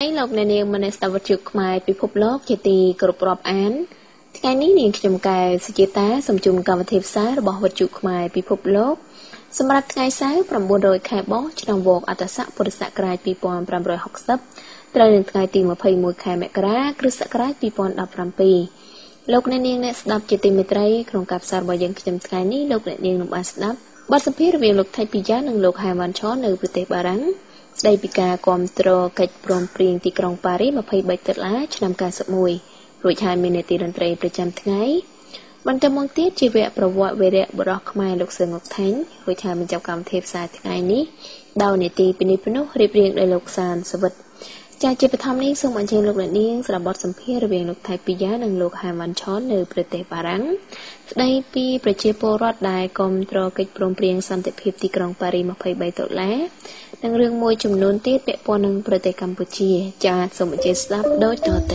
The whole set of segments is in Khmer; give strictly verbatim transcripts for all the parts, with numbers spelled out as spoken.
Hãy lục này niềng mình sẽ vật chụp mai bị phục lốc chỉ tì group rộp án. Ngày ní niềng chùm cài sự chế tá xâm chùm cầm thiệp xá rồi bỏ vật chụp mai bị phục lốc. Xâm rạch ngày sáng from buồn rồi khai bó trong vột ở sắc bột sạc rai bị bọn from rồi học sắp. Trời nên ngày tìm một phây mùi khai mẹ krá, cứ sạc rai bị bọn đọc from pi. Lục này niềng này đọc chỉ tìm mệt rây, không cặp sạc bỏ dân chùm ngày ní lục này niềng nụ đọc. Bắt sắp hiếp việc lục thay bị giá nâng lục hai văn chó nơi bự tế bà rắn. Đây bị ca com tro cách prom prieng ti krong Paris mà phây bạch tật lá cho năm ca sập mùi rồi hai minute ti đàn traiประจำ ថ្ងៃ Ban trăm mong tiết chi vẽប្រវត្តិ về rẽ bộ đọc Khmer លោក សើ ងុក ថេង rồi hai mìnhចាប់កម្មវិធីផ្សាយ ថ្ងៃ នេះ ដោយ នីតិ ពី នេះ ពី នោះ រៀបរៀង ដោយ លោក សាន សវិត ចា ជា បឋម នេះ សូម អញ្ជើញ លោក អ្នកនាង ស្ដាប់ បទ សម្ភាសន៍ រវាង លោក ថៃ ពីយ៉ា និង លោក ហែម វ៉ាន់ ឆន នៅ ប្រទេស បារាំង ស្ដី ពី ប្រជាពលរដ្ឋ ដែល គាំទ្រ កិច្ច ព្រមព្រៀង សន្តិភាព ទីក្រុង ប៉ារីស ยี่สิบสาม ដុល្លារ និង រឿង មួយ ចំនួន ទៀត ពាក់ព័ន្ធ នឹង ប្រទេស កម្ពុជា ចា សូម អញ្ជើញ ស្ដាប់ ដូច តទៅ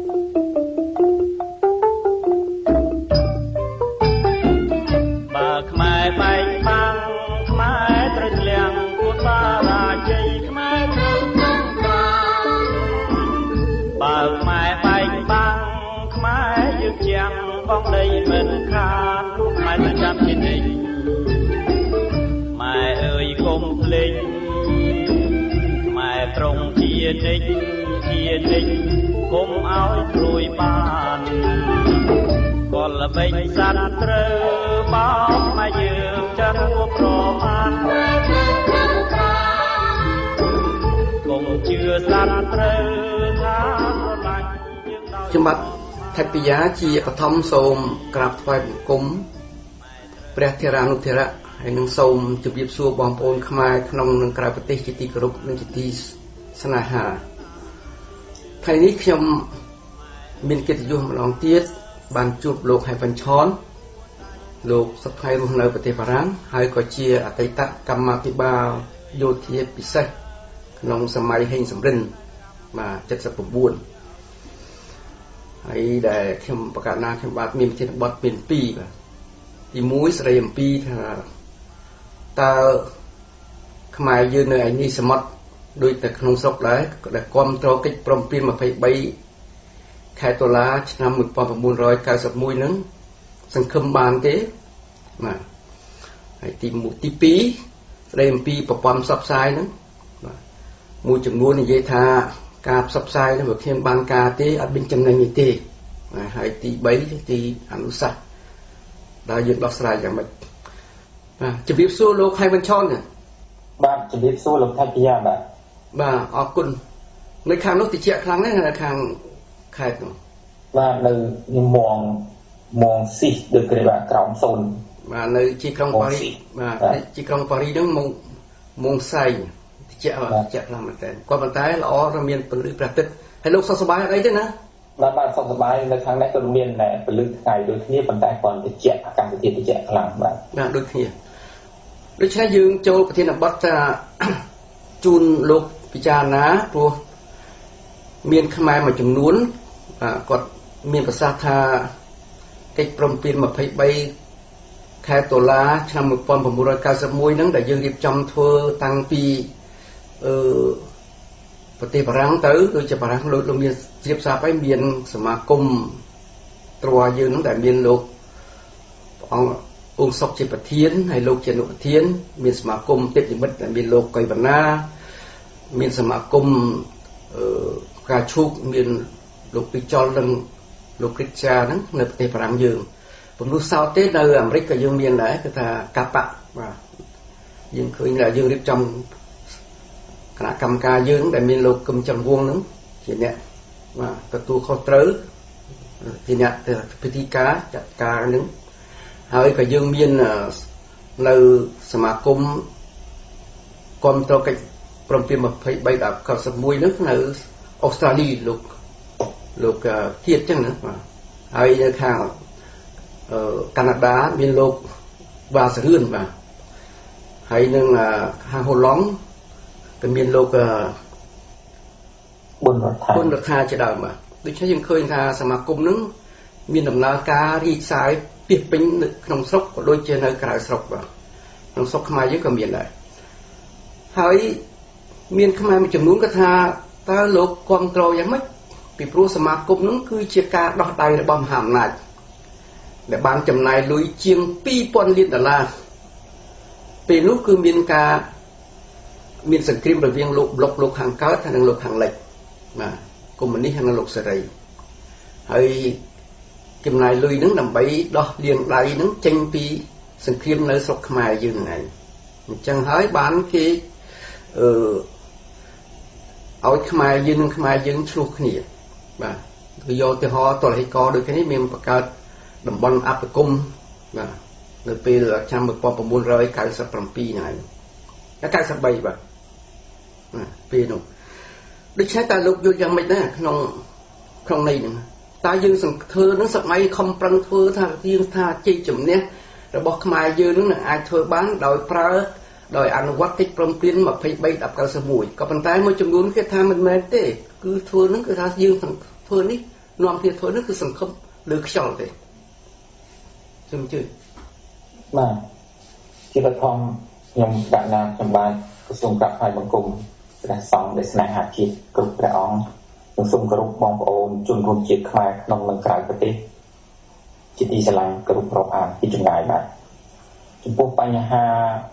Khmer bay băng, Khmer trời liang, cuốn ba là dây Khmer thương thương băng. Bà Khmer bay băng, Khmer dương chàng, bóng đầy mình khan, lúc Khmer ta chăm trên đỉnh. Mẹ ơi cùng linh, mẹ trong chia đích, chia đích, cùng áo rồi bàn. Còn là bệnh sẵn trơ bóng mà dương chân của pro man cùng chưa sẵn trơ tháng lạnh Chúng bắt thạch bì giá chi ở thông xôm krap thoại cúng Preh Thera Nụ Thera hay nâng xôm chụp dịp xua bóng ôn Khmer nông nâng krap tế chỉ tì group nâng chỉ tì sân hà thầy níខ្ញុំមានកិត្តិយសម្ដងទៀតបានជួបលោកហៃវ៉ាន់ឆនលោកសប្តាហ៍រស់នៅប្រទេសបារាំងហើយក៏ជាអតីតកម្មាភិបាលយោធាពិសេសក្នុងសម័យហេងសំរិនបាទ เจ็ดสิบเก้า ហើយដែលខ្ញុំប្រកាសណាខ្ញុំបាទមានជាបទមានពីរបាទទីមួយស្រីអំពីថាតើខ្មែរយើងនៅឯនេះសមុទ្រដូចតែក្នុងស្រុកដែរដែលគាំទ្រកិច្ចព្រមព្រៀងยี่สิบสามខែតុលាឆ្នាំmột nghìn chín trăm chín mươi mốtហ្នឹងសង្ឃឹមបានទេបាទហើយទីមួយទីពីរស្ដីអំពីប្រព័ន្ធផ្សព្វផ្សាយហ្នឹងបាទមួយចំនួននិយាយថាការផ្សព្វផ្សាយហ្នឹងវាគ្មានបានការទេអត់មានចំណេញទេបាទហើយទី3ទីអនុសាសន៍ដែលយើងដោះស្រាយយ៉ាងម៉េចបាទជម្រាបសួរលោកហៃវ៉ាន់ឆនបាទជម្រាបសួរលោកថៃពីយ៉ាបាទបាទអរគុណនៅខាងនោះតិចខ្លាំងណាស់នៅខាងខេត្តនោះបាទនៅមងមងស៊ីសដូចគេថាក្រោមសូនបាទនៅជាក្រុងប៉ារីសបាទជាក្រុងប៉ារីសហ្នឹងមងមងសៃតិចបាទតិចខ្លាំងមែនតើគាត់ប៉ុន្តែល្អរមានពលិប្រតិទហើយលោកសុខសប្បាយអត់អីទេណាបាទបាទសុខសប្បាយនៅខាងនេះក៏មានដែរពលិថ្ងៃដូចគ្នាប៉ុន្តែគាត់តិចអាកាសធាតុតិចខ្លាំងបាទបាទដូចគ្នាដូច្នេះយើងចូលប្រធានបទថាជូនលោកពិចារណាព្រោះមានខ្មែរមួយចំនួនគាត់មានប្រសាសន៍ថាកិច្ចព្រមព្រៀងยี่สิบสามខែតុលាឆ្នាំmột nghìn chín trăm chín mươi mốtហ្នឹងដែលយើងរៀបចំធ្វើតាំងពីអឺប្រទេសបារាំងទៅដូចជាបារាំងលោកលោកមានជ្រាបស្រាប់ហើយមានសមាគមទ្រយើងហ្នឹងដែលមានលោកអង្គអង្គសុកជាប្រធានហើយលោកជាអនុប្រធានមានសមាគមទេពនិមិត្តដែលមានលោកកៃវណ្ណាមានសមាគមអឺការឈូកមានលោកពីចលនិងលោកគ្រិស្ចាហ្នឹងនៅប្រទេសបារាំងយើងពំនោះសោតទេនៅអាមេរិកក៏យើងមានដែរគឺថាកាប៉ាបាទយើងឃើញថាយើងរៀបចំគណៈកម្មការយើងដែលមានលោកកឹមច័ន្ទវង្សហ្នឹងជាអ្នកបាទទទួលខុសត្រូវជាអ្នកពិធីការចាត់ការហ្នឹងហើយក៏យើងមាននៅសមាគមគាំទ្រកិច្ចព្រមព្រៀងยี่สิบสามដល់เก้าสิบเอ็ดហ្នឹងនៅអូស្ត្រាលីលោកលោកទៀតចឹងណាបាទហើយនៅខាងអឺកាណាដាមានលោកវ៉ាសរឿនបាទហើយនឹងខាងហូឡុងក៏មានលោកប៊ុនរដ្ឋាប៊ុនរដ្ឋាជាដើមបាទដូច្នេះយើងឃើញថាសមាគមហ្នឹងមានដំណើរការរីកសាយពីពេញនៅក្នុងស្រុកក៏ដូចជានៅក្រៅស្រុកបាទក្នុងស្រុកខ្មែរយើងក៏មានដែរហើយមានខ្មែរមួយចំនួនក៏ថាតើលោកគ្រប់គ្រងយ៉ាងម៉េចពីព្រោះសមាគមនោះគឺជាការដោះដៃរបស់មហាអំណាចដែលបានចំណាយលុយជាងពីរពាន់លានដុល្លារពេលនោះគឺមានការមានសង្គ្រាមរវាងលោកប្លុកលោកខាងកើតហើយនិងលោកខាងលិចបាទកុម្មុយនីសហើយនិងលោកសេរីហើយចំណាយលុយហ្នឹងដើម្បីដោះលាងដៃហ្នឹងចេញពីសង្គ្រាមនៅស្រុកខ្មែរយើងហ្នឹងឯងអញ្ចឹងហើយបានគេអឺឲ្យខ្មែរយើងនិងខ្មែរយើងឆ្លោះគ្នាបាទគឺយកទៅហោតលហិកដូចគ្នាមានបង្កើតតំបន់អភិគមបាទនៅពេលឆ្នាំmột nghìn chín trăm chín mươi bảyហ្នឹងហើយ九十三បាទពេលនោះដូច្នេះតើលោកយល់យ៉ាងម៉េចដែរក្នុងក្នុងន័យហ្នឹងតើយើងសង្ឃើនឹងសម័យខំប្រឹងធ្វើថាយើងថាជ័យជំនះរបស់ខ្មែរយើងនឹងអាចធ្វើបានដោយប្រើដោយអនុវត្តកិច្ចព្រមព្រៀងยี่สิบสาม ដប់เก้าสิบเอ็ดក៏ប៉ុន្តែមួយចំនួនគេថាមិនមែនទេគឺធ្វើនឹងគឺថាយើងធ្វើនេះនាំគ្នាធ្វើនេះគឺសង្ឃឹមលើខ្យល់ទេជំជឿបាទជាបឋមខ្ញុំដាក់នាមខ្ញុំបានក្រសួងកាប់ហើយបង្គំព្រះសង្ឃដែលស្នេហាជាតិគ្រប់ព្រះអង្គនិងសូមគោរពបងប្អូនជនរួមជាតិខ្មែរក្នុងនិងក្រៅប្រទេសជាទីស្រឡាញ់គ្រប់រាប់អានពីចម្ងាយបាទចំពោះបញ្ហា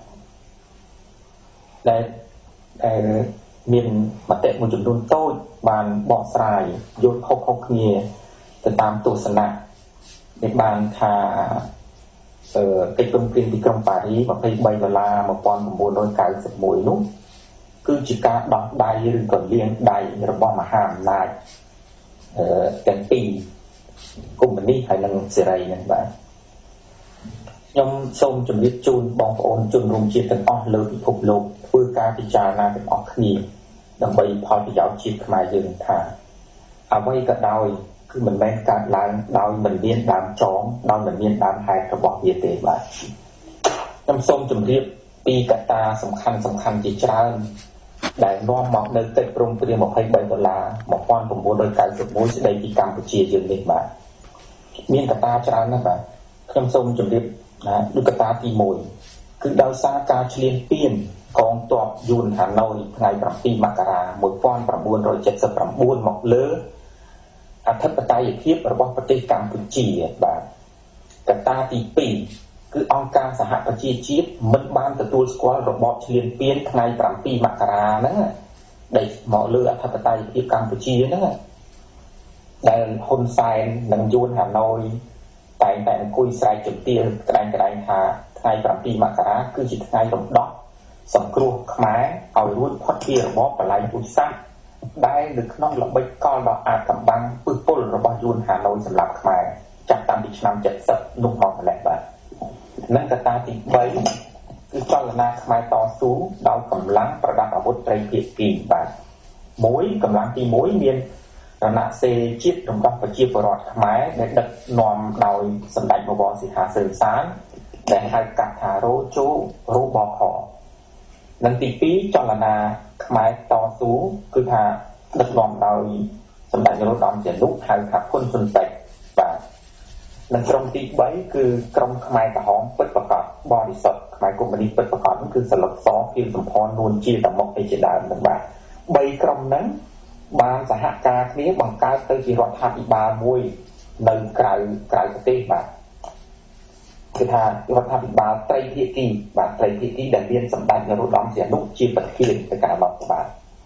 ដែលដែលមានមតិមួយចំនួនតូចបានបកស្រាយយល់ខុសៗគ្នាទៅតាមទស្សនៈដែលបានថាអឺកិច្ចព្រមព្រៀងទីក្រុងប៉ារីសยี่สิบสามដុល្លារmột nghìn chín trăm chín mươi mốtនោះគឺជាការដោះដៃឬក៏លាងដៃរបស់មហាអំណាចអឺទាំងពីរកុម្មុយនីសហើយនិងសេរីហ្នឹងបាទខ្ញុំសូមជម្រាបជូនបងប្អូនជនរួមជាតិទាំងអស់លើពិភពលោកធ្វើការពិចារណាទាំងអស់គ្នាដើម្បីផលប្រយោជន៍ជាតិខ្មែរយើងថាអ្វីក៏ដោយគឺមិនមែនកើតឡើងដោយមិនមានដើមចងដោយមិនមានដើមហេតុរបស់វាទេបាទខ្ញុំសូមជម្រាបពីកត្តាសំខាន់សំខាន់ជាច្រើនដែលនាំមកនៅកិច្ចព្រមព្រៀងยี่สิบสามដុល្លារmột nghìn chín trăm chín mươi mốtស្ដីពីកម្ពុជាយើងនេះបាទមានកត្តាច្រើនណាស់បាទខ្ញុំសូមជម្រាបណាដូចកត្តាទីមួយគឺដោយសារការឈ្លានពានកងទ័ពយួនហាណូយថ្ងៃbảyមករាmột nghìn chín trăm bảy mươi chínមកលើអធិបតេយ្យភាពរបស់ប្រទេសកម្ពុជាបាទកត្តាទីពីរគឺអង្គការសហប្រជាជាតិមិនបានទទួលស្គាល់របបឈ្លានពានថ្ងៃbảyមករាហ្នឹងដែលមកលើអធិបតេយ្យភាពកម្ពុជាហ្នឹងដែលហ៊ុនសែននិងយួនហាណូយតែងតែអង្គុយស្រែកជំទាវក្តែងក្តែងថាថ្ងៃbảyមករាគឺជាថ្ងៃរំដោះសង្គ្រោះខ្មែរឲ្យរួចផុតពីរបបបល្ល័ង្កឧស្សាហ៍ដែលនៅក្នុងល្បិចកលដ៏អាថ៌កំបាំងពឹសពុលរបស់យួនហាណូយសម្រាប់ខ្មែរចាប់តាំងពីឆ្នាំเจ็ดสิบនោះមកម្លេះបាទនិងកត្តាទីបីគឺចលនាខ្មែរតស៊ូដោយកម្លាំងប្រដាប់អាវុធត្រីភាគីបាទមួយកម្លាំងទីមួយមានរណសេរីជាតិរំដោះប្រជាពលរដ្ឋខ្មែរដែលដឹកនាំដោយសម្ដេចបវរសីហាសឿនសានដែលហៅកាត់ថារោជូរោបខនិងទីពីរចលនាខ្មែរតស៊ូគឺថាដឹកនាំដោយសម្ដេចនរោត្តមសីហនុហៅថាហ៊ុនស៊ុនប៉ិចបាទនិងក្រុមទីបីគឺក្រុមខ្មែរក្រហមពិតប្រាកដបរិសុទ្ធខ្មែរកុម្មុយនីសពិតប្រាកដគឺសិលឹកសគៀមសំផននួនជាតមុខឯជាដើមនឹងបាទបីក្រុមហ្នឹងបានសហការគ្នាបង្កើតទៅជារដ្ឋាភិបាលមួយនៅក្រៅក្រៅប្រទេសបាទគឺថារដ្ឋាភិបាលត្រីភាគីបាទត្រីភាគីដែលមានសម្ដេចនរោត្តមសីហនុជាប្រធាននៃការរដ្ឋបាល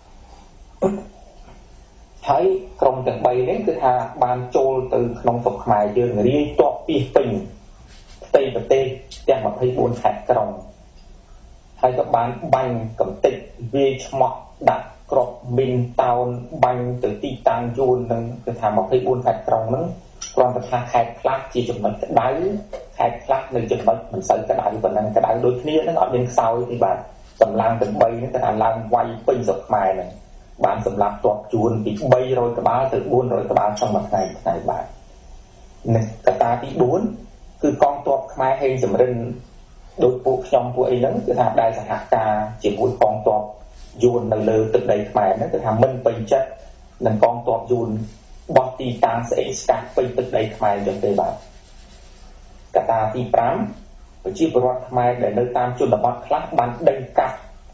ហើយក្រុមទាំងបីនេះគឺថាបានចូលទៅក្នុងស្រុកខ្មែរយើងរាយទ័ពពីពេញផ្ទៃប្រទេសទាំងยี่สิบสี่ខេត្តក្រុងហើយក៏បានបាញ់កំទេចវាយឆ្មក់ដាក់ក្របមីនតោនបាញ់ទៅទីតាំងយួននឹងគឺថាยี่สิบสี่ខេត្តក្រុងហ្នឹងគ្រាន់តែថាខេត្តខ្លះជាចំណុចក្តៅខេត្តខ្លះនៅចំណុចមិនសូវក្តៅប៉ុណ្ណឹងក្តៅដូចគ្នាហ្នឹងអត់មានខ្សោយទេបាទកម្លាំងទាំងបីហ្នឹងគឺថាឡើងវាយពេញស្រុកខ្មែរហ្នឹងបានសម្រាប់ទ័ពយួនពីបីរយក្បាលទៅបួនរយក្បាលtrongមួយថ្ងៃថ្ងៃបាទនិងកត្តាទីបួនគឺកងទ័ពខ្មែរហេងសំរិនដោយពួកខ្ញុំពួកអីហ្នឹងគឺថាដែលសហការជាមួយកងទ័ពយួននៅលើទឹកដីខ្មែរហ្នឹងគឺថាមិនពេញចិត្តនឹងកងទ័ពយួនបោះទីតាំងស្អេកស្កាត់ពេញទឹកដីខ្មែរចឹងទេបាទកត្តាទីប្រាំប្រជាពលរដ្ឋខ្មែរដែលនៅតាមជនបទខ្លះបានដេញកាត់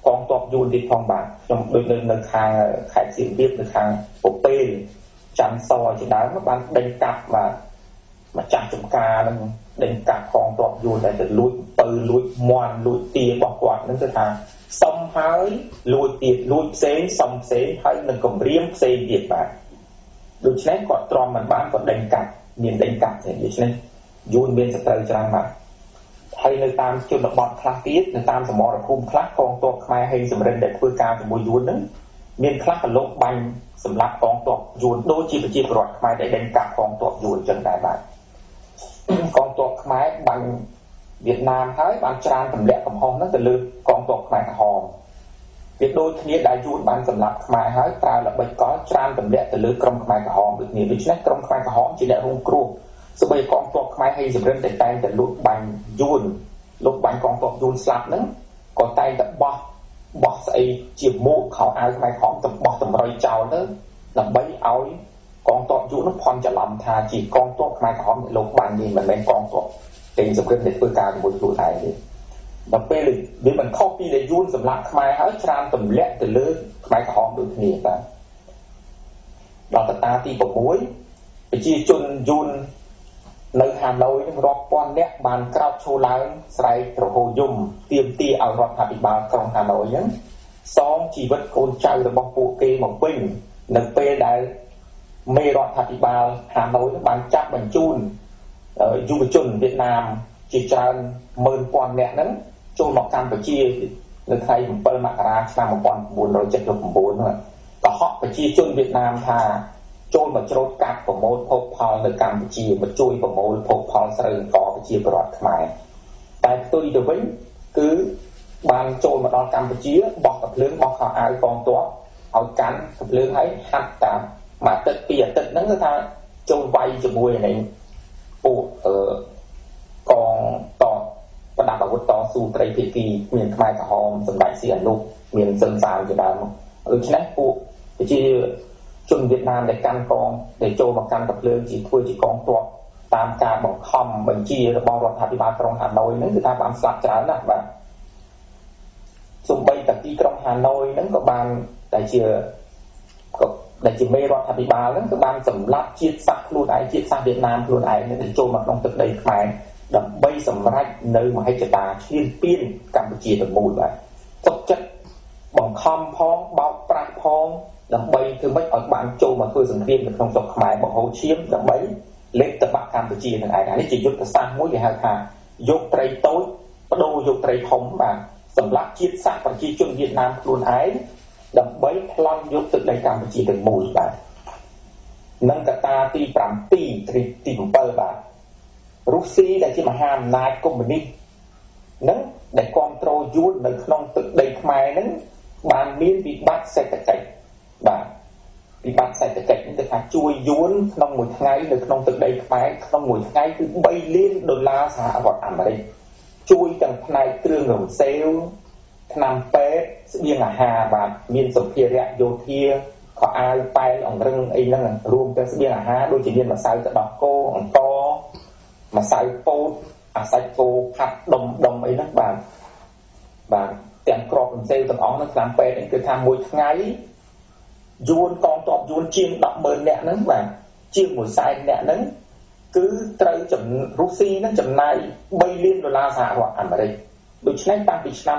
កងទ័ពយួនទៀតផងបាទខ្ញុំដូចនៅនៅខាងខេត្តសៀមរាបនៅខាងពពេលចាំសជាដើមបានដេញកាប់បាទម្ចាស់ចំការនឹងដេញកាប់កងទ័ពយួនដែលទៅលួចពៅលួចមន់លួចទារបស់គាត់នឹងគឺថាសុំហើយលួចទៀតលួចផ្សេងសុំផ្សេងហើយនឹងគម្រាមផ្សេងទៀតបាទដូច្នេះគាត់ទ្រាំមិនបានគាត់ដេញកាប់មានដេញកាប់ទេដូច្នេះយួនមានសត្រូវច្រើនបាទហើយនៅតាមជនបទខ្លះទៀតនៅតាមសមរភូមិខ្លះកងទ័ពខ្មែរហេងសំរិនដែលធ្វើការជាមួយយួនហ្នឹងមានខ្លះក៏លោកបាញ់សម្រាប់កងទ័ពយួនដូចជាប្រជាពលរដ្ឋខ្មែរដែលដេញកាប់កងទ័ពយួនចឹងដែរបាទកងទ័ពខ្មែរបាញ់វៀតណាមហើយបានច្រានទម្លាក់កំហុសហ្នឹងទៅលើកងទ័ពខ្មែរក្រហមវាដូចគ្នាដែលយួនបានសម្លាប់ខ្មែរហើយប្រើល្បិចកលច្រានទម្លាក់ទៅលើក្រុមខ្មែរក្រហមដូចគ្នាដូច្នេះក្រុមខ្មែរក្រហមជាអ្នករងគ្រោះសូម្បីកងទ័ពខ្មែរហេងសំរិនតែតែងតែលួចបាញ់យួនលុបបាញ់កងទ័ពយួនស្លាប់ហ្នឹងក៏តែងតែបោះបោះស្អីជាមួកខោអាវខ្មែរក្រហមទៅបោះតម្រុយចោលទៅដើម្បីឲ្យកងទ័ពយួននោះផន់ច្រឡំថាជាកងទ័ពខ្មែរក្រហមដែលលុបបាញ់នេះមិនមែនកងទ័ពហេងសំរិនដែលធ្វើការជាមួយខ្លួនឯងទេដល់ពេលវាមិនខុសពីដែលយួនសម្លាប់ខ្មែរហើយច្រានទម្លាក់ទៅលើខ្មែរក្រហមដូចគ្នាបាទដល់កត្តាទី6ប្រជាជនយួននៅហាណូយនឹងរាប់ពាន់នាក់បានក្រោកឈរឡើងស្រែកទ្រហោយំទាមទារឲ្យរដ្ឋាភិបាលក្រុងហាណូយហ្នឹងសងជីវិតកូនចៅរបស់ពួកគេមកវិញនៅពេលដែលមេរដ្ឋាភិបាលហាណូយនឹងបានចាប់បញ្ជូនយុវជនវៀតណាមជាច្រើនម៉ឺនពាន់នាក់ហ្នឹងចូលមកកម្ពុជានៅថ្ងៃ7មករាឆ្នាំ1979ហ្នឹងកុហកប្រជាជនវៀតណាមថាចូលមកច្រូតកាត់ប្រមូលភោគផលនៅកម្ពុជាមកជួយប្រមូលភោគផលស្រូវអង្គប្រជាពលរដ្ឋខ្មែរតែផ្ទុយទៅវិញគឺបានចូលមកដល់កម្ពុជាបោះកាភ្លើងបោះខោអាវកងទ័ពឲ្យកាន់កាភ្លើងឲ្យហាត់តាមមួយអាទិត្យពីរអាទិត្យហ្នឹងគឺថាចូលវាយជាមួយនឹងពួកអឺកងតប្រដាប់អាវុធតស៊ូត្រីភាគីមានខ្មែរក្រហមសម្ដេចសៀអនុមានសឹងសាវជាដើមដូច្នេះពួកប្រជាជនវៀតណាមដែលកាន់កងដែលចូលមកកាន់កាភ្លើងជាធ្វើជាកងទ័ពតាមការបង្ខំបញ្ជារបស់រដ្ឋាភិបាលក្រុងហាណូយហ្នឹងគឺថាបានស្លាប់ច្រើនណាស់បាទសូម្បីតែទីក្រុងហាណូយហ្នឹងក៏បានតែជាក៏ដែលជាមេរដ្ឋាភិបាលហ្នឹងក៏បានសម្លាប់ជាតិសាសន៍ខ្លួនឯងជាតិសាសន៍វៀតណាមខ្លួនឯងដែលចូលមកក្នុងទឹកដីខ្មែរដើម្បីសម្រេចនៅមហិច្ឆតាឈ្លានពានកម្ពុជាទាំងមូលបាទទុកចិត្តបង្ខំផងបោកប្រាស់ផងដើម្បីធ្វើម៉េចឲ្យបានចូលមកធ្វើសង្គ្រាមនៅក្នុងស្រុកខ្មែរបង្ហូរឈាមដើម្បីលេបទៅបាក់កម្ពុជានឹងឯងនេះជាយុទ្ធសាស្ត្រមួយគេហៅថាយកត្រីតូចបដូរយកត្រីធំបាទសម្រាប់ជាតិសាសន៍ប្រជាជនវៀតណាមខ្លួនឯងដើម្បីប្លន់យកទឹកដីកម្ពុជាទាំងមូលបាទនិងកត្តាទី7ទីទី7បាទរុស្ស៊ីដែលជាមហាអំណាចកុម្មុយនីសនឹងដែលគ្រប់គ្រងយួននៅក្នុងទឹកដីខ្មែរនឹងបានមានវិបត្តិសេដ្ឋកិច្ចបាទវិបត្តិសេដ្ឋកិច្ចនេះគឺថាជួយយួនក្នុងមួយថ្ងៃនៅក្នុងទឹកដីខ្មែរក្នុងមួយថ្ងៃគឺ3លានដុល្លារសហរដ្ឋអាមេរិកជួយទាំងផ្នែកគ្រឿងរំសេវថ្នាំពេទ្យស្បៀងអាហារបាទមានសម្ភារៈយោធាខោអាវប៉ែលអង្រឹងអីហ្នឹងរួមទាំងស្បៀងអាហារដូចជាមានម្សៅទឹកដោះគោអង្ករម្សៅពោតអាសាច់គោផាត់ដុំដុំអីហ្នឹងបាទបាទទាំងក្របរំសេវទាំងអស់ហ្នឹងថ្នាំពេទ្យគឺថាមួយថ្ងៃយួនកងទ័ពយួនជាង ដប់ម៉ឺន នាក់ហ្នឹងបាទជាង មួយសែន នាក់ហ្នឹងគឺត្រូវចំរុស្ស៊ីហ្នឹងចំណាយ3លានដុល្លារសហរដ្ឋអាមេរិកដូច្នេះតាំងពីឆ្នាំ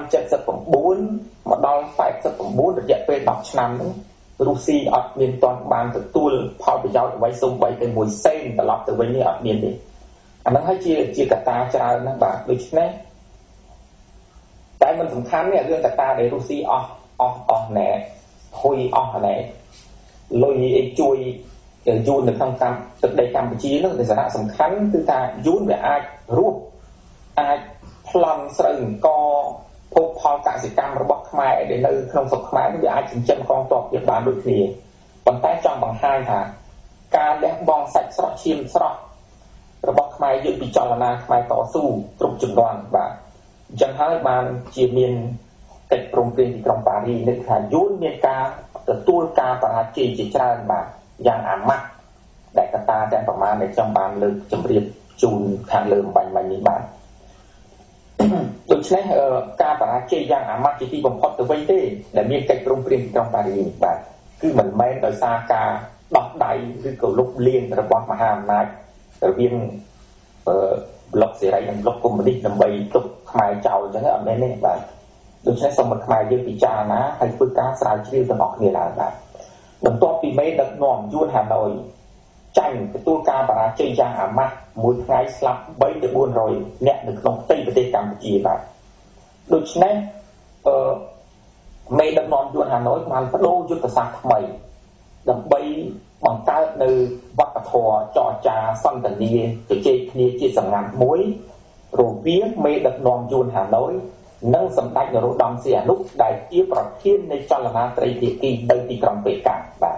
79មកដល់89រយៈពេល10ឆ្នាំហ្នឹងរុស្ស៊ីអត់មានទាន់បានទទួលផលប្រយោជន៍អ្វីសូម្បីតែមួយសេនត្រឡប់ទៅវិញនេះអត់មានទេអាហ្នឹងហើយជាជាកត្តាច្រើនណាស់បាទដូច្នេះតែមិនសំខាន់នេះរឿងកត្តាដែលរុស្ស៊ីអស់អស់អស់ណែហុយអស់ណែលុយអីជួយយួននៅក្នុងកម្មទឹកដីកម្ពុជានោះតែសារៈសំខាន់គឺថាយួនវាអាចរស់អាចប្លន់ស្រូវអង្គភោគផលកសិកម្មរបស់ខ្មែរដែលនៅក្នុងស្រុកខ្មែរវាអាចចិញ្ចឹមកងទ័ពវាបានដូចគ្នាប៉ុន្តែចង់បង្ហាញថាការលះបង់សាច់ស្រស់ឈាមស្រស់របស់ខ្មែរយើងពីចលនាខ្មែរតស៊ូគ្រប់ជំនាន់បាទអញ្ចឹងហើយបានជាមានកិច្ចព្រមព្រៀងទីក្រុងប៉ារីសនេះថាយួនមានការទទួលការបរាជ័យជាច្រើនបាទយ៉ាងអាម៉ាស់ដែលកត្តាទាំងប្រមាណដែលខ្ញុំបានលើកជម្រាបជូនខាងលើបំបញ្ញមិញនេះបាទដូច្នេះការបរាជ័យយ៉ាងអាម៉ាត់ជាទីបំផុតទៅវិញទេដែលមានកិច្ចព្រមព្រៀងទីក្រុងប៉ារីសបាទគឺមិនមែនដោយសារការដោះដៃឬក៏លុបលាងរបស់មហាអំណាចរវាងប្លុកសេរីនិងប្លុកកុម្មុយនីសដើម្បីទុកខ្មែរចោលអញ្ចឹងអត់មែនទេបាទដូច្នេះសូមឲ្យខ្មែរយើងពិចារណាហើយធ្វើការស្រាវជ្រាវទាំងអស់គ្នាឡើងបាទបន្ទាប់ពីមេដឹកនាំយួនហាណូយចាញ់ទទួលការបរាជ័យយ៉ាងអាម៉ាស់មួយថ្ងៃស្លាប់បីទៅបួនរយនាក់នៅក្នុងផ្ទៃប្រទេសកម្ពុជាបាទដូច្នេះអឺមេដឹកនាំយួនហាណូយបានបដូរយុទ្ធសាស្ត្រថ្មីដើម្បីបង្កើតនៅវប្បធម៌ចរចាសន្ទនាជជែកគ្នាជាសម្ងាត់មួយរវាងមេដឹកនាំយួនហាណូយនិងសម្ដេចនរោត្តមសីហនុដែលជាប្រធាននៃចលនាត្រីភាគីនៅទីក្រុងប៉េកាំងបាទ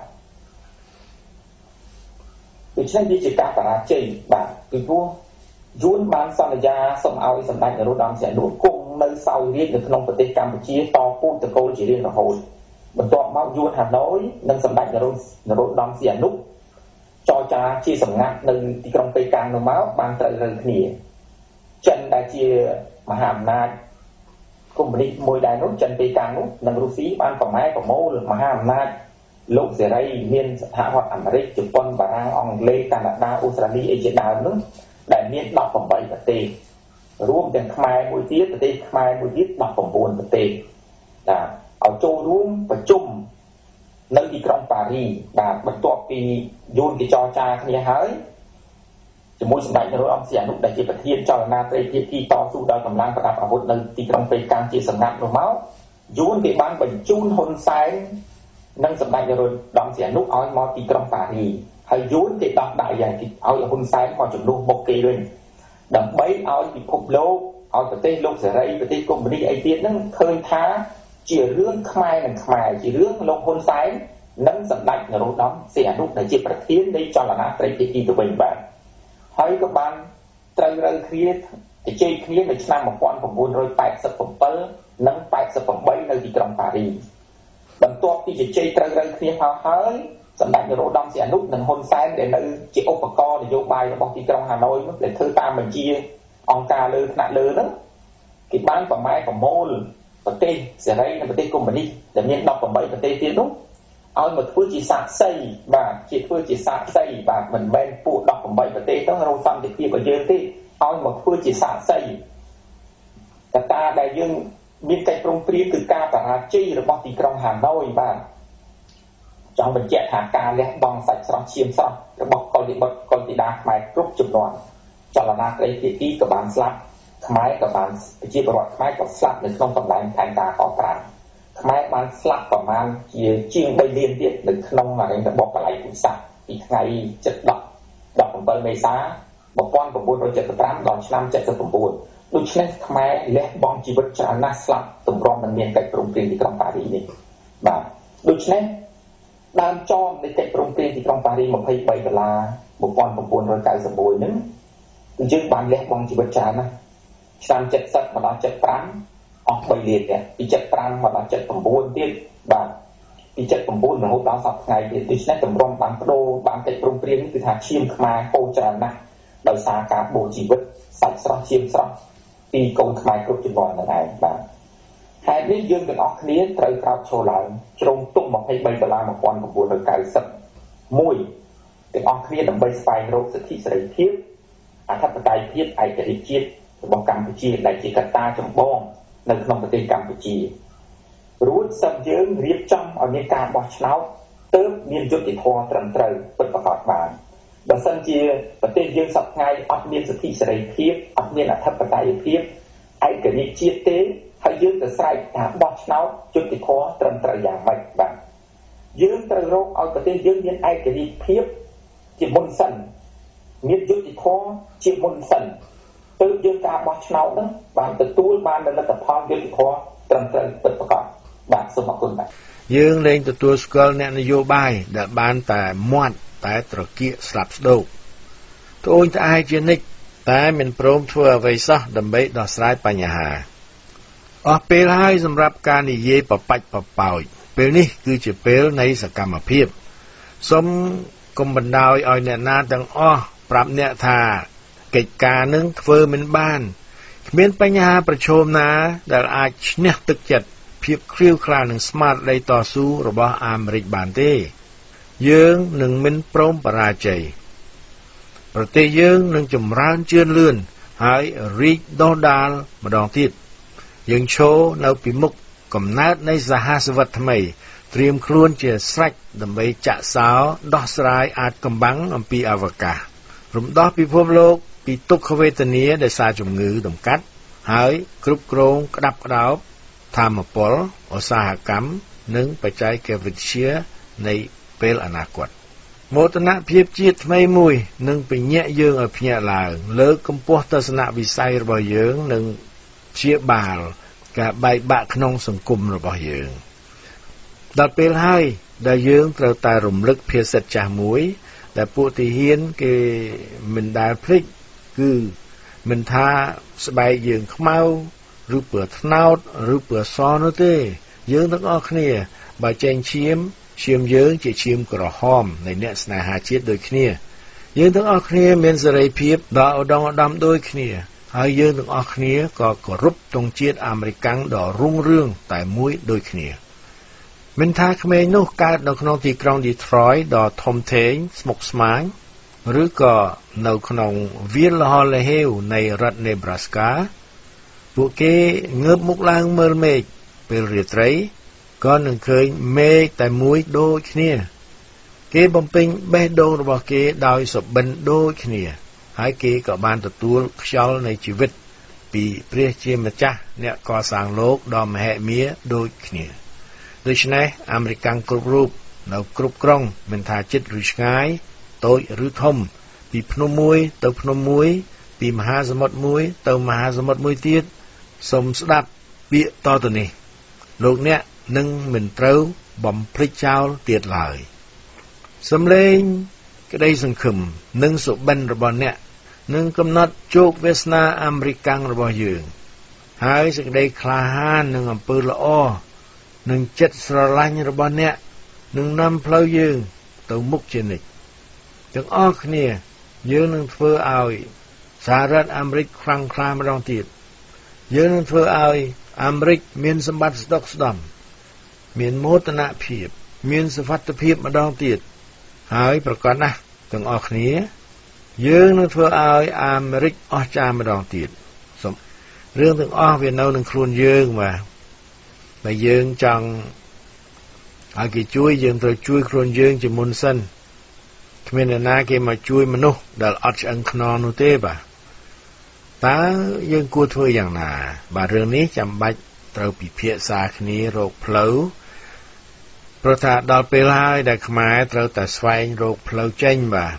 ដូច្នេះវាជាការបរាជ័យបាទពីព្រោះយួនបានសន្យាសូមឲ្យសម្ដេចនរោត្តមសីហនុគង់នៅសោយរាជ្យនៅក្នុងប្រទេសកម្ពុជាតពូជតកូលជារៀងរហូតបន្ទាប់មកយួនហាណូយនិងសម្ដេចនរោត្តមសីហនុចរចាជាសម្ងាត់នៅទីក្រុងប៉េកាំងនោះមកបានត្រូវរើគ្នាចិនដែលជាមហាអំណាចកុម្មុយនីសមួយដែរនោះចិនប៉េកាំងនោះនិងរុស្ស៊ីបានប្រម៉ែប្រមូលមហាអំណាចលោកសេរីមានសហរដ្ឋអាមេរិកជប៉ុនបារាំងអង់គ្លេសកាណាដាអូស្ត្រាលីអីជាដើមនោះដែលមានដប់ប្រាំបីប្រទេសរួមទាំងខ្មែរមួយទៀតប្រទេសខ្មែរមួយទៀតដប់ប្រាំបួនប្រទេសបាទឲ្យចូលរួមប្រជុំនៅទីក្រុងប៉ារីសបាទបន្ទាប់ពីយួនគេចរចាគ្នាហើយជាមួយសម្ដេចនរោត្តមសីហនុដែលជាប្រធានចលនាត្រីភាគីតស៊ូដោយកម្លាំងប្រដាប់អាវុធនៅទីក្រុងប៉េកាំងជាសម្ងាត់នោះមកយួនគេបានបញ្ជូនហ៊ុនសែននិងសម្ដេចនរោត្តមសីហនុឲ្យមកទីក្រុងប៉ារីសហើយយួនគេដោះដាក់យ៉ាងគេឲ្យហ៊ុនសែនមកជំនួសមុខគេវិញដើម្បីឲ្យពិភពលោកឲ្យប្រទេសលោកសេរីប្រទេសកុម្មុយនីសអីទៀតហ្នឹងឃើញថាជារឿងខ្មែរនិងខ្មែរជារឿងលោកហ៊ុនសែននិងសម្ដេចនរោត្តមសីហនុដែលជាប្រធាននៃចលនាត្រីភាគីទៅវិញបាទហើយក៏បានត្រូវរើគ្នាជជែកគ្នានៅឆ្នាំmột nghìn chín trăm tám mươi bảyនិងแปดสิบแปดនៅទីក្រុងប៉ារីសបន្ទាប់ពីជជែកត្រូវរើគ្នាមកហើយសម្ដេចនរោត្តមសីហនុនិងហ៊ុនសែនដែលនៅជាឧបករណ៍នយោបាយរបស់ទីក្រុងហាណូយដែលធ្វើតាមបញ្ជាអង្គការលើថ្នាក់លើហ្នឹងគេបានប្រម៉ែប្រមូលប្រទេសសេរីនិងប្រទេសកុម្មុយនីសដែលមានដប់ប្រាំបីប្រទេសទៀតនោះឲ្យមកធ្វើជាសាក្សីបាទជាធ្វើជាសាក្សីបាទមិនមែនពួកដប់ប្រាំបីប្រទេសទៅរកសន្តិភាពឲ្យយើងទេឲ្យមកធ្វើជាសាក្សីកត្តាដែលយើងមានកិច្ចព្រមព្រៀងគឺការបរាជ័យរបស់ទីក្រុងហាណូយបាទចង់បញ្ជាក់ថាការលះបង់សាច់ស្រស់ឈាមស្រស់របស់កុលទីបុត្រកុលទីដាខ្មែរគ្រប់ចំនួនចលនាត្រីភាគីក៏បានស្លាប់ខ្មែរក៏បានប្រជាពលរដ្ឋខ្មែរក៏ស្លាប់នៅក្នុងកម្លាំងផែនការកប្រាំងខ្មែរបានស្លាប់ប្រមាណជាជាងបីលានទៀតនៅក្នុងអរិញរបបបល័យពុសាសពីថ្ងៃដប់ប្រាំbảyមេសាmột nghìn chín trăm bảy mươi lămដល់ឆ្នាំเจ็ดสิบเก้าដូច្នេះខ្មែរលះបង់ជីវិតច្រើនណាស់ស្លាប់ទម្រាំនឹងមានកិច្ចព្រមព្រៀងទីក្រុងប៉ារីសនេះបាទដូច្នេះដើមចមនៃកិច្ចព្រមព្រៀងទីក្រុងប៉ារីសยี่สิบสามដុល្លារmột nghìn chín trăm chín mươi mộtហ្នឹងគឺយើងបានលះបង់ជីវិតច្រើនណាស់ឆ្នាំเจ็ดสิบមកដល់เจ็ดสิบห้าអស់បីលានទៀតពីเจ็ดสิบห้าមកដល់เจ็ดสิบเก้าទៀតបាទពីเจ็ดสิบเก้ารហូតដល់សប្តាហ៍ថ្ងៃទៀតដូច្នេះទម្រាំបានបដូរបានកិច្ចព្រមព្រៀងនេះគឺថាឈាមខ្មែរហូរច្រើនណាស់ដោយសារការបូរជីវិតសាច់ស្រស់ឈាមស្រស់ពីកូនខ្មែរគ្រប់ជំនាន់ហ្នឹងឯងបាទហេតុនេះយើងទាំងអស់គ្នាត្រូវក្រោកឈរឡើងជ្រងទុកยี่สิบสามដុល្លារmột nghìn chín trăm chín mươi mộtទាំងអស់គ្នាដើម្បីស្វែងរកសិទ្ធិសេរីភាពអធិបតេយ្យភាពឯករាជ្យជាតិរបស់កម្ពុជាដែលជាកត្តាចម្បងនៅក្នុងប្រទេសកម្ពុជារួចសិនយើងរៀបចំឲ្យមានការបោះឆ្នោតទើបមានយុត្តិធម៌ត្រឹមត្រូវពិតប្រាកដបានបើសិនជាប្រទេសយើងសប្តាហ៍អត់មានសិទ្ធិសេរីភាពអត់មានអធិបតេយ្យភាពឯករាជ្យជាតិទេហើយយើងទៅស្រែកថាបោះឆ្នោតយុត្តិធម៌ត្រឹមត្រូវយ៉ាងម៉េចបាទយើងត្រូវរកឲ្យប្រទេសយើងមានឯករាជ្យភាពជាមុនសិនមានយុត្តិធម៌ជាមុនសិនទើបយើងការបោះឆ្នោតហ្នឹងបានទទួលបានលទ្ធផលយុត្តិធម៌ត្រឹមត្រូវពិតប្រាកដបាទសូមអរគុណបាទយើងលែងទទួលស្គាល់អ្នកនយោបាយដែលបានតែមាត់តែត្រកៀកស្លាប់ស្ដោកត្អូញត្អែជានិច្ចតែមិនព្រមធ្វើអ្វីសោះដើម្បីដោះស្រាយបញ្ហាអស់ពេលហើយសម្រាប់ការនិយាយបបាច់បបោចពេលនេះគឺជាពេលនៃសកម្មភាពសូមកុំបណ្ដោយឲ្យអ្នកណាទាំងអស់ប្រាប់អ្នកថាកិច្ចការនឹងធ្វើមិនបានគ្មានបញ្ហាប្រឈមណាដែលអាចឈ្នះទឹកចិត្តភាពក្រៀវក្លានិងស្មារតីតស៊ូរបស់អាមេរិកបានទេយើងនឹងមិនព្រមបរាជ័យប្រទេសយើងនឹងចម្រើនជឿនលឿនហើយរីកដុះដាលម្ដងទៀតយើងឈរនៅពីមុខកំណើតនៃសហសវត្សថ្មីត្រៀមខ្លួនជាស្រេចដើម្បីចាក់សោដោះស្រាយអាចកំបាំងអំពីអវកាសរំដោះពិភពលោកពីទុក្ខវេទនាដោយសារជំងឺតម្កាត់ហើយគ្រប់គ្រងក្តាប់ក្តោបធម្មពលឧស្សាហកម្មនិងបច្ចេកវិទ្យានៃពេលអនាគតមោទនភាពជាតិថ្មីមួយនឹងពញាក់យើងឲ្យភ្ញាក់ឡើងលើកកម្ពស់ទស្សនវិស័យរបស់យើងនិងព្យាបាលការបែកបាក់ក្នុងសង្គមរបស់យើងដល់ពេលហើយដែលយើងត្រូវតែរំលឹកភាសិតចាស់មួយដែលពួកទាហានគេមិនដែលភ្លេចគឺមិនថាស្បែកយើងខ្មៅឬពណ៌ត្នោតឬពណ៌សនោះទេយើងទាំងអស់គ្នាបើចេញឈាមឈាមយើងជាឈាមក្រហមនៃអ្នកស្នេហាជាតិដូចគ្នាយើងទាំងអស់គ្នាមានសេរីភាពដ៏ឧត្តមឧត្តមដូចគ្នាហើយយើងទាំងអស់គ្នាក៏គោរពទង់ជាតិអាមេរិកដ៏រុងរឿងតែមួយដូចគ្នាមិនថាក្មេងនោះកើតនៅក្នុងទីក្រុង Detroit ដ៏ធំធេងស្មុគស្មាញឬក៏នៅក្នុងវាលល្ហល្ហេវនៃរដ្ឋ Nebraska ពួកគេងើបមុខឡើងមើលមេឃពេលរាត្រីក៏នឹងឃើញមេឃតែមួយដូចគ្នាគេបំពេញបេះដូងរបស់គេដោយសុបិនដូចគ្នាហើយគេក៏បានទទួលខ្យល់នៃជីវិតពីព្រះជាម្ចាស់អ្នកកសាងលោកដ៏មហិមាដូចគ្នាដូច្នេះអាមេរិកគ្រប់រូបនៅគ្រប់ក្រុងមិនថាជិតឬឆ្ងាយតូចឬធំពីភ្នំមួយទៅភ្នំមួយពីមហាសមុទ្រមួយទៅមហាសមុទ្រមួយទៀតសូមស្ដាប់ពាក្យតទៅនេះលោកអ្នកនឹងមិនត្រូវបំភ្លេចចោលទៀតឡើយសំឡេងក្តីសង្ឃឹមនិងសុបិនរបស់អ្នកនឹងកំណត់ជោគវាសនាអាមេរិករបស់យើងហើយសេចក្តីក្លាហាននិងអំពើល្អនិងចិត្តស្រឡាញ់របស់អ្នកនឹងនាំផ្លូវយើងទៅមុខជានិច្ចទាំងអស់គ្នាយើងនឹងធ្វើឲ្យសហរដ្ឋអាមេរិកខ្លាំងក្លាម្ដងទៀតយើងនឹងធ្វើឲ្យអាមេរិកមានសម្បត្តិស្ដុកស្ដម្ភមានមោទនភាពមានសុវត្ថិភាពម្ដងទៀតហើយប្រកាសណាស់ទាំងអស់គ្នាយើងនឹងធ្វើឲ្យអាមេរិកអស្ចារ្យម្ដងទៀតសូមរឿងទាំងអស់វានៅនឹងខ្លួនយើងបាទបើយើងចង់ឲ្យគេជួយយើងត្រូវជួយខ្លួនយើងជាមុនសិនគ្មានអ្នកណាគេមកជួយមនុស្សដែលអត់ឆ្អឹងខ្នងនោះទេបាទតើយើងគួរធ្វើយ៉ាងណាបាទរឿងនេះចាំបាច់ត្រូវពិភាក្សាគ្នារកផ្លូវព្រោះថាដល់ពេលហើយដែលខ្មែរត្រូវតែស្វែងរកផ្លូវចេញបាទ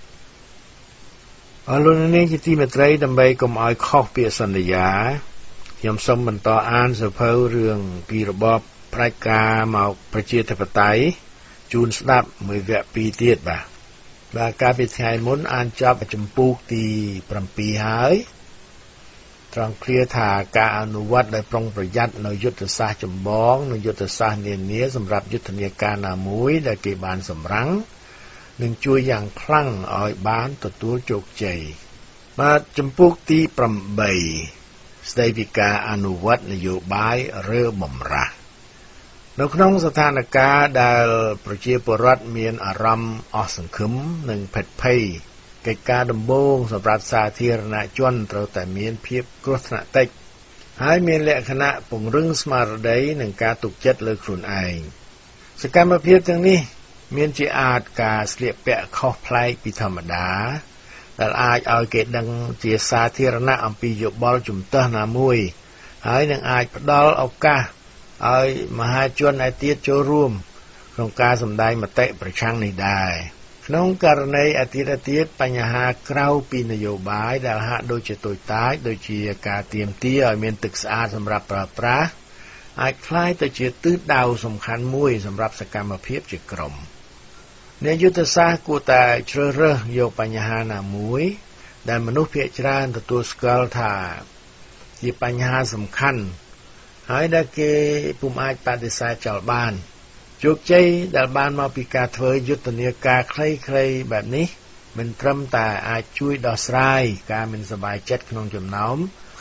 អរលោកនាងជាទីមេត្រីដើម្បីកុំឲ្យខុសពាក្យសន្យាខ្ញុំសូមបន្តអានសៀវភៅរឿងពីរបបផ្ដាច់ការមកប្រជាធិបតេយ្យជូនស្ដាប់មួយវគ្គពីរទៀតបាទបាទកាលពីថ្ងៃមុនអានចប់ចម្ពោះទី7ហើយត្រង់ឃ្លាថាការអនុវត្តដោយប្រុងប្រយ័ត្ននៅយុទ្ធសាស្ត្រចម្បងនិងយុទ្ធសាស្ត្រនានាសម្រាប់យុទ្ធនាការណាមួយដែលគេបានសម្រាំងនឹងជួយយ៉ាងខ្លាំងឲ្យបានទទួលជោគជ័យបាទចម្ពោះទី8ស្ដីពីការអនុវត្តនយោបាយរើបំរាស់នៅក្នុងស្ថានភាពដែលប្រជាពលរដ្ឋមានអារម្មណ៍អស់សង្ឃឹមនិងភ័យភ័យកិច្ចការដំបូងសម្រាប់សាធារណជនត្រូវតែមានភាពគ្រោះថ្នាក់តិចហើយមានលក្ខណៈពង្រឹងស្មារតីនិងការទុកចិត្តលើខ្លួនឯងសកម្មភាពទាំងនេះមានជាអាចការស្លៀកពាក់ខុសប្លែកពីធម្មតាដែលអាចឲ្យគេដឹងជាសាធារណៈអំពីយោបល់ជំទាស់ណាមួយហើយនឹងអាចផ្ដល់ឱកាសឲ្យមហាជនឯទៀតចូលរួមក្នុងការសម្ដែងមតិប្រឆាំងនេះដែរក្នុងករណីឯទៀតឯទៀតបញ្ហាក្រៅពីនយោបាយដែលហាក់ដូចជាតូចតាចដូចជាការទាមទារឲ្យមានទឹកស្អាតសម្រាប់ប្រើប្រាស់អាចคล้ายទៅជាទិសដៅសំខាន់មួយសម្រាប់សកម្មភាពជាក្រុមអ្នកយុទ្ធសាស្ត្រគួរតែជ្រើសរើសយកបញ្ហាណាមួយដែលមនុស្សភាគច្រើនទទួលស្គាល់ថាជាបញ្ហាសំខាន់ហើយដែលគេពុំអាចបដិសេធចោលបានជោគជ័យដែលបានមកពីការធ្វើយុទ្ធនាការខ្លីៗបែបនេះមិនត្រឹមតែអាចជួយដោះស្រាយការមិនសប្បាយចិត្តក្នុងចំណោម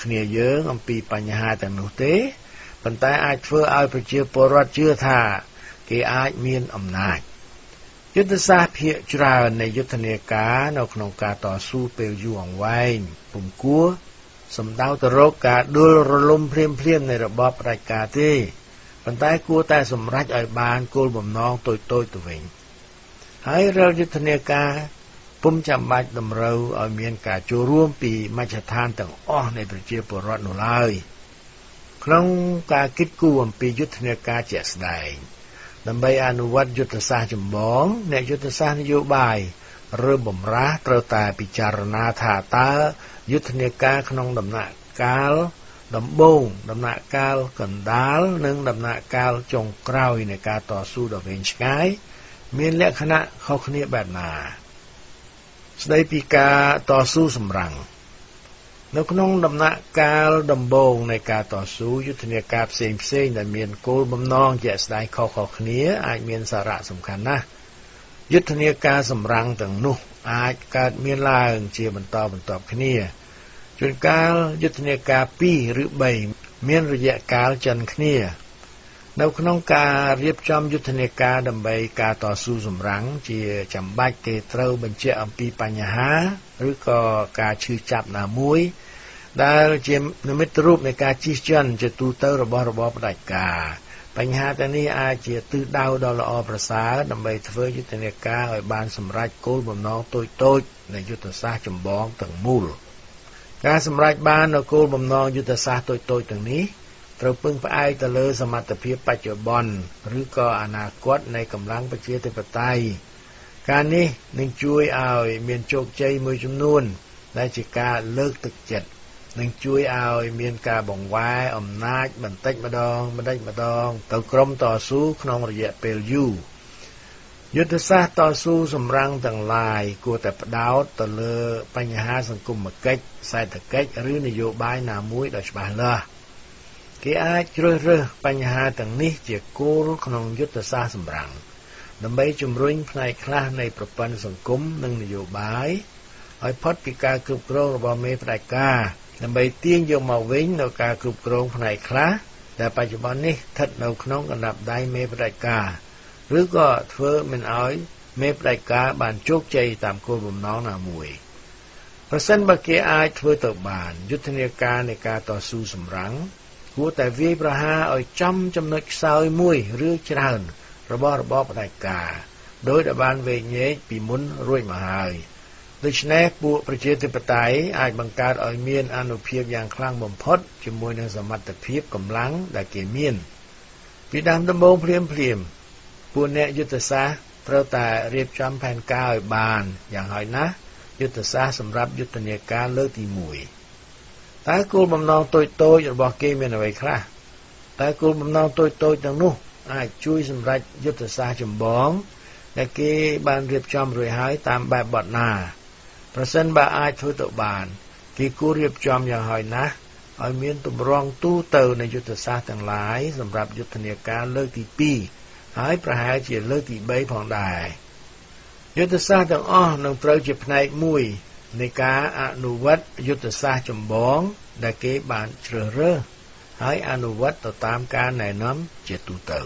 គ្នាយើងអំពីបញ្ហាទាំងនោះទេប៉ុន្តែអាចធ្វើឲ្យប្រជាពលរដ្ឋជឿថាគេអាចមានអំណាចយុទ្ធសាស្ត្រភាគច្រើននៃយុទ្ធនាការនៅក្នុងការតស៊ូពេលយូរអង្វែងពុំគួរសំដៅទៅរកការដួលរលំភ្លាមៗនៃរបបផ្ដាច់ការទេប៉ុន្តែគួរតែសម្រេចឲ្យបានគោលបំណងតូចៗទៅវិញហើយរាល់យុទ្ធនាការពុំចាំបាច់តម្រូវឲ្យមានការចូលរួមពីមជ្ឈដ្ឋានទាំងអស់នៃប្រជាពលរដ្ឋនោះឡើយក្នុងការគិតគូរអំពីយុទ្ធនាការជាក់ស្ដែងដើម្បីអនុវត្តយុទ្ធសាស្ត្រចម្បងអ្នកយុទ្ធសាស្ត្រនយោបាយឬបម្រាស់ត្រូវតែពិចារណាថាតើយុទ្ធនាការក្នុងដំណាក់កាលដំបូងដំណាក់កាលកណ្ដាលនិងដំណាក់កាលចុងក្រោយនៃការតស៊ូដ៏វែងឆ្ងាយមានលក្ខណៈខុសគ្នាបែបណាស្ដីពីការតស៊ូសម្រាំងនៅក្នុងដំណាក់កាលដំបូងនៃការតស៊ូយុទ្ធនាការផ្សេងៗដែលមានគោលបំណងជាក់ស្ដែងខុសៗគ្នាអាចមានសារៈសំខាន់ណាស់យុទ្ធនាការសម្រាំងទាំងនោះអាចកើតមានឡើងជាបន្តបន្ទាប់គ្នាជួនកាលយុទ្ធនាការពីរឬបីមានរយៈកាលចិនគ្នានៅក្នុងការរៀបចំយុទ្ធនាការដើម្បីការតស៊ូសម្រាំងជាចាំបាច់គេត្រូវបញ្ជាក់អំពីបញ្ហាឬក៏ការឈឺចាប់ណាមួយដែលជានិមិត្តរូបនៃការជិះជាន់ជាទូទៅរបស់របបផ្ដាច់ការបញ្ហាទាំងនេះអាចជាទិសដៅដ៏ល្អប្រសើរដើម្បីធ្វើយុទ្ធនាការឲ្យបានសម្រេចគោលបំណងតូចៗនៃយុទ្ធសាស្ត្រចម្បងទាំងមូលការសម្រេចបាននូវគោលបំណងយុទ្ធសាស្ត្រតូចៗទាំងនេះត្រូវពឹងផ្អែកទៅលើសមត្ថភាពបច្ចុប្បន្នឬក៏អនាគតនៃកម្លាំងប្រជាធិបតេយ្យការនេះនឹងជួយឲ្យមានជោគជ័យមួយចំនួនដែលជាការលើកទឹកចិត្តនឹងជួយឲ្យមានការបង្វែរអំណាចបន្តិចម្ដងបន្តិចម្ដងទៅក្រុមតស៊ូក្នុងរយៈពេលយូរយុទ្ធសាស្ត្រតស៊ូសម្រាំងទាំងឡាយគួរតែផ្ដោតទៅលើបញ្ហាសង្គមគិច្ចសេដ្ឋកិច្ចឬនយោបាយណាមួយដ៏ច្បាស់លាស់គេអាចជ្រើសរើសបញ្ហាទាំងនេះជាគោលក្នុងយុទ្ធសាស្ត្រសម្រាំងដើម្បីជំរុញផ្នែកខ្លះនៃប្រព័ន្ធសង្គមនិងនយោបាយឲ្យផុតពីការគ្រប់គ្រងរបស់មេផ្ដាច់ការដើម្បីទាញយកមកវិញនូវការគ្រប់គ្រងផ្នែកខ្លះដែលបច្ចុប្បន្ននេះស្ថិតនៅក្នុងកណ្ដាប់ដៃមេផ្ដាច់ការឬក៏ធ្វើមិនឲ្យមេផ្ដាច់ការបានជោគជ័យតាមគោលបំណងណាមួយប្រសិនបើគេអាចធ្វើទៅបានយុទ្ធនាការនៃការតស៊ូសម្រាំងគួរតែវាយប្រហារឲ្យចំចំណុចខ្សោយមួយឬច្រើនរបស់របបផ្ដាច់ការដោយដែលបានវែងញែកពីមុនរួចមកហើយដូច្នេះពួកប្រជាធិបតេយ្យអាចបង្កើតឲ្យមានអានុភាពយ៉ាងខ្លាំងបំផុតជាមួយនឹងសមត្ថភាពកម្លាំងដែលគេមានពីដើមដំបូងភ្លាមភ្លាមពួកអ្នកយុទ្ធសាស្ត្រត្រូវតែរៀបចំផែនការឲ្យបានយ៉ាងហោចណាស់យុទ្ធសាស្ត្រសម្រាប់យុទ្ធនាការលើកទីមួយតើគោលបំណងតូចៗរបស់គេមានអ្វីខ្លះតើគោលបំណងតូចៗទាំងនោះអាចជួយសម្រេចយុទ្ធសាស្ត្រចម្បងដែលគេបានរៀបចំរួចហើយតាមបែបបទណាប្រសិនបើអាចធ្វើទៅបានគេគួររៀបចំយ៉ាងហោចណាស់ឲ្យមានទម្រង់ទូទៅនៃយុទ្ធសាស្ត្រទាំងឡាយសម្រាប់យុទ្ធនាការលើកទីពីរហើយប្រហែលជាលើកទីបីផងដែរយុទ្ធសាស្ត្រទាំងអស់នឹងត្រូវជាផ្នែកមួយនៃការអនុវត្តយុទ្ធសាស្ត្រចម្បងដែលគេបានជ្រើសរើសហើយអនុវត្តទៅតាមការណែនាំជាទូទៅ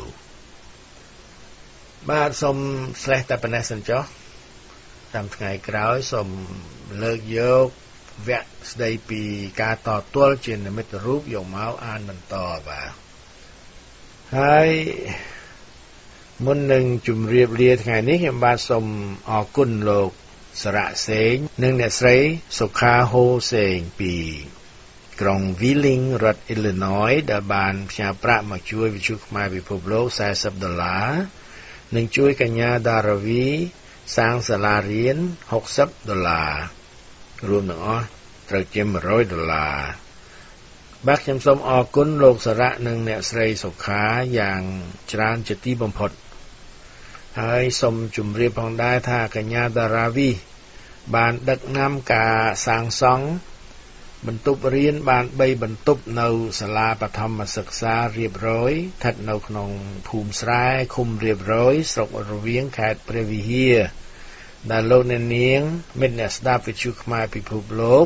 បាទសូមស្លេះតែប៉ុណ្ណេះសិនចុះតាមថ្ងៃក្រោយសូមលើកយកវគ្គស្ដីពីការតទល់ជានិមិត្តរូបយកមកអានបន្តបាទហើយមុននឹងជម្រាបលាថ្ងៃនេះខ្ញុំបាទសូមអរគុណលោកសារៈសេងនិងអ្នកស្រីសុខាហូសេងពីក្រុង Wheeling រដ្ឋ Illinois ដែលបានផ្ញើប្រាក់មកជួយវិទ្យុខ្មែរពិភពលោកสี่สิบដុល្លារនិងជួយកញ្ញាដារាវីសាងសាលារៀនหกสิบដុល្លាររួមទាំងអស់ត្រូវជាmột trămដុល្លារបាទខ្ញុំសូមអរគុណលោកសារៈនិងអ្នកស្រីសុខាយ៉ាងច្រើនជាទីបំផុតហើយសូមជម្រាបផងដែរថាកញ្ញាដារាវីបានដឹកនាំការសាងសង់បន្ទប់រៀនបានបីបន្ទប់នៅសាលាបឋមសិក្សារៀបរយស្ថិតនៅក្នុងភូមិស្រែឃុំរៀបរយស្រុករវៀងខេត្តព្រះវិហារដែលលោកអ្នកនាងមិត្តអ្នកស្ដាប់វិទ្យុខ្មែរពិភពលោក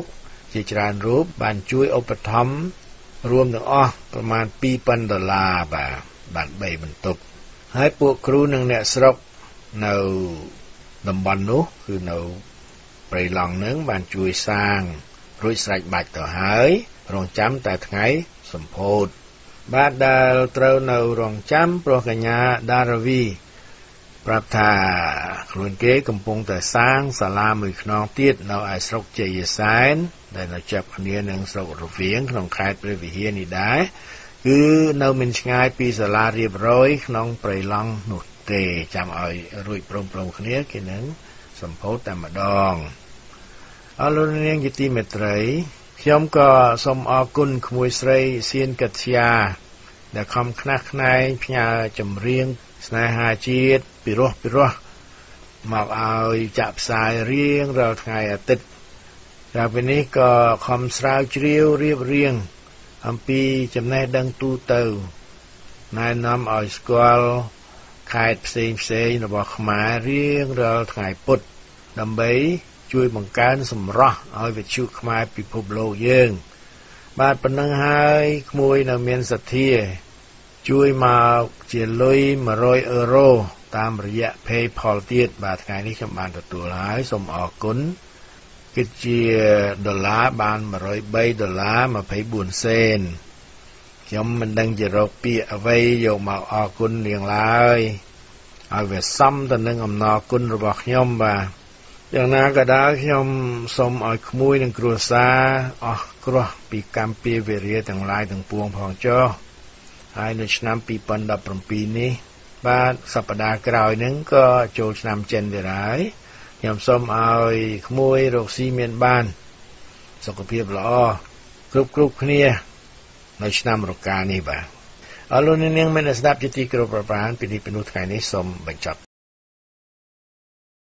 ជាច្រើនរូបបានជួយឧបត្ថម្ភរួមទាំងអស់ប្រមាណពីរពាន់ដុល្លារបាទបានបីបន្ទប់ហើយពួកគ្រូនិងអ្នកស្រុកនៅតំបន់នោះគឺនៅព្រៃឡង់នឹងបានជួយសាងរួចស្រេចបាច់ទៅហើយរងចាំតែថ្ងៃសម្ពោធបាទដែលត្រូវនៅរងចាំព្រោះកញ្ញាដារាវីប្រាប់ថាខ្លួនគេកំពុងតែសាងសាលាមួយខ្នងទៀតនៅឯស្រុកជ័យសែនដែលនៅជាប់គ្នានឹងស្រុករវៀងក្នុងខេត្តព្រះវិហារនេះដែរគឺនៅមិនឆ្ងាយពីសាលារៀបរយក្នុងព្រៃឡង់នោះទេចាំឲ្យរួចព្រមព្រំគ្នាគេនឹងសម្ពោធតែម្ដងអរលោកនាងជាទីមេត្រីខ្ញុំក៏សូមអរគុណក្មួយស្រីសៀនកត្យាដែលខំខ្នះខ្នែងផ្ញើចម្រៀងស្នេហាជាតិពិរោះពិរោះមកឲ្យចាក់ផ្សាយរៀងរាល់ថ្ងៃអាទិត្យក្រៅពីនេះក៏ខំស្រាវជ្រាវរៀបរៀងអំពីចំណេះដឹងទូទៅណែនាំឲ្យស្គាល់ខេត្តផ្សេងផ្សេងរបស់ខ្មែររៀងរាល់ថ្ងៃពុធដើម្បីជួយបង្កើនសម្រស់ឲ្យវិទ្យុខ្មែរពិភពលោកយើងបាទប៉ុណ្ណឹងហើយក្មួយនៅមានសទ្ធាជួយមកជាលុយមួយរយអឺរ៉ូតាមរយៈ PayPal ទៀតបាទថ្ងៃនេះខ្ញុំបានទទួលហើយសូមអរគុណគិតជាដុល្លារបានមួយរយបីដុល្លារម្ភៃបួនសេនខ្ញុំមិនដឹងជារកពាក្យអ្វីយកមកអរគុណនាងឡើយឲ្យវាសមទៅនឹងអំណរគុណរបស់ខ្ញុំបាទយ៉ាងណាក៏ដោយខ្ញុំសូមឲ្យក្មួយនិងគ្រួសារអស់គ្រោះពីកម្មពៀវេរាទាំងឡាយទាំងពួងផងចុះហើយនៅឆ្នាំពីរពាន់ដប់ប្រាំពីរនេះបាទសប្តាហ៍ក្រោយហ្នឹងក៏ចូលឆ្នាំចិនទៀតហើយខ្ញុំសូមឲ្យក្មួយរកស៊ីមានបានសុខភាពល្អគ្រប់គ្រប់គ្នានៅឆ្នាំរកានេះបាទអរលោកនាងមានស្ដាប់ជាទីគោរពប្រាណពីនេះពីនោះថ្ងៃនេះសូមបញ្ចប់